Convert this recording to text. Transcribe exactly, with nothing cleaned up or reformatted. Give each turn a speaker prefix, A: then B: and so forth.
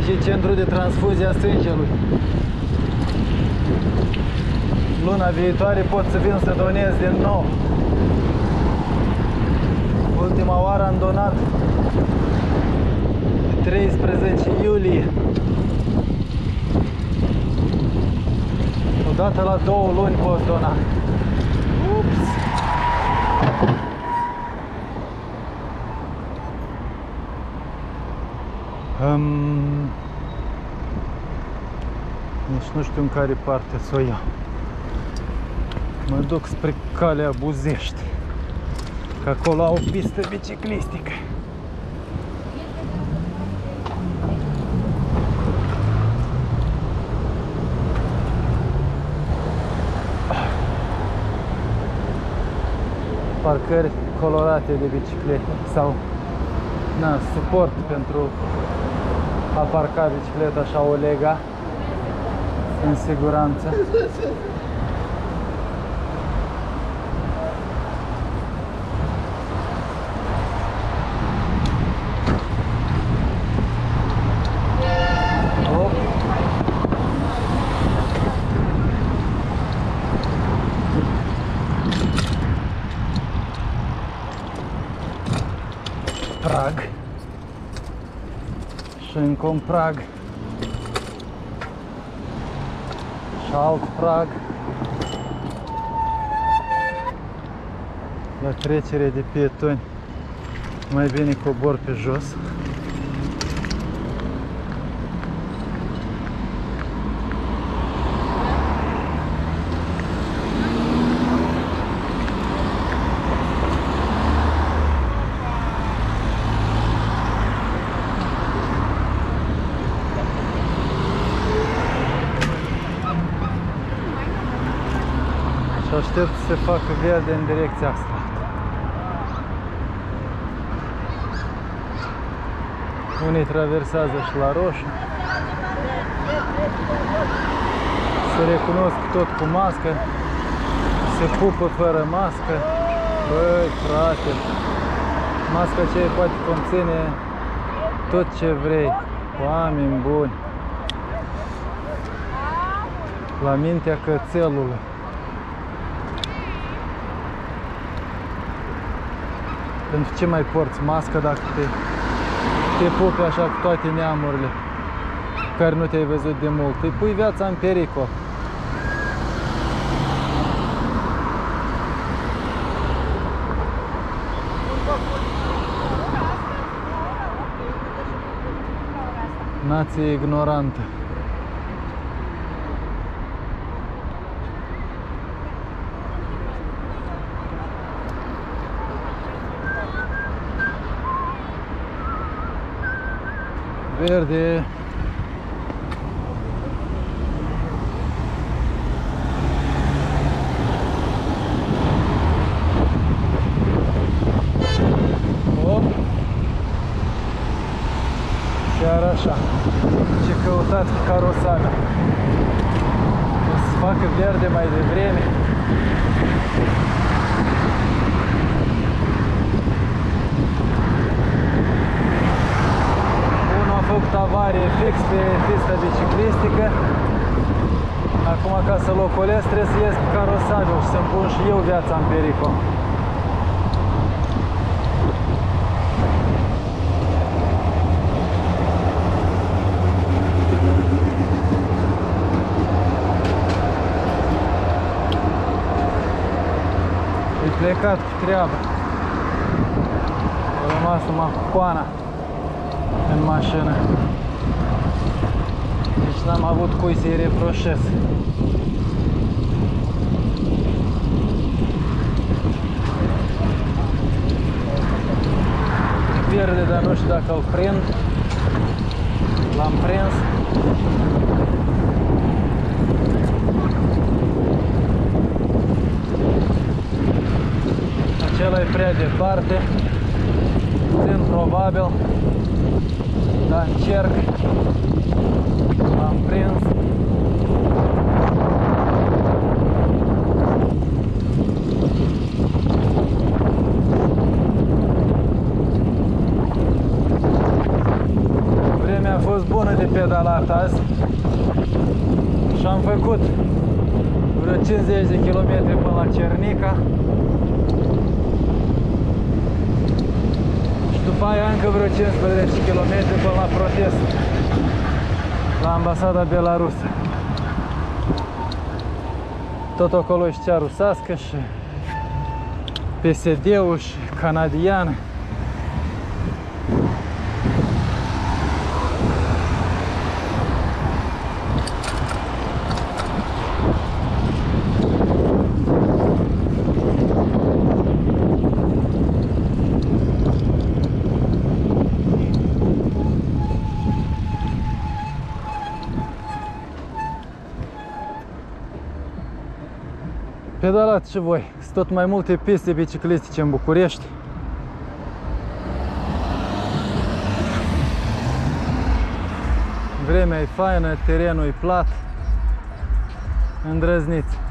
A: și centru de transfuzie a sângelui. Luna viitoare pot să vin să donez din nou. Ultima oară am donat treisprezece iulie. Odată la două luni pot dona. Ups! Um, nici nu știu în care parte să o iau. Mă duc spre calea Buzești, că acolo au o pistă biciclistică. Parcări colorate de biciclete sau na, suport pentru a parca bicicleta așa o lega în siguranță. Prag și încă un prag și alt prag la trecere de pietoni. Mai bine cobor pe jos. Și aștept să se facă verde în direcția asta. Unii traversează și la roșu. Se recunosc tot cu mască. Se pupă fără mască. Băi, frate, masca aceea poate conține tot ce vrei. Oameni buni. La mintea cățelului. Pentru ce mai porți mască dacă te, te pupi așa cu toate neamurile cu care nu te-ai văzut de mult? Îi pui viața în pericol. Nație ignorantă. Verde. Hop. Chiar așa. Ce căutați cu carosarea. O să facă verde mai devreme. Am făcut avarie fix pe pista biciclistică. Acum, ca să-l ocolesc, trebuie să ies cu carosabil și să-mi pun și eu viața în pericol. E plecat cu treabă. A rămas numai cu coana în mașină. Deci n-am avut cui să-i reproșez. Verde, dar nu știu dacă îl prind. L-am prins. Acela e prea departe. Puțin probabil. Dar încerc. L-am prins. Vremea a fost bună de pedalat azi și am făcut vreo cincizeci de kilometri până la Cernica și după aia încă vreo cincisprezece kilometri până la protest la ambasada belarusă. Tot acolo și cea rusească și P S D-ul și canadian. Pedalați și voi. Sunt tot mai multe piste biciclistice în București. Vremea e faină, terenul e plat. Îndrăzniți.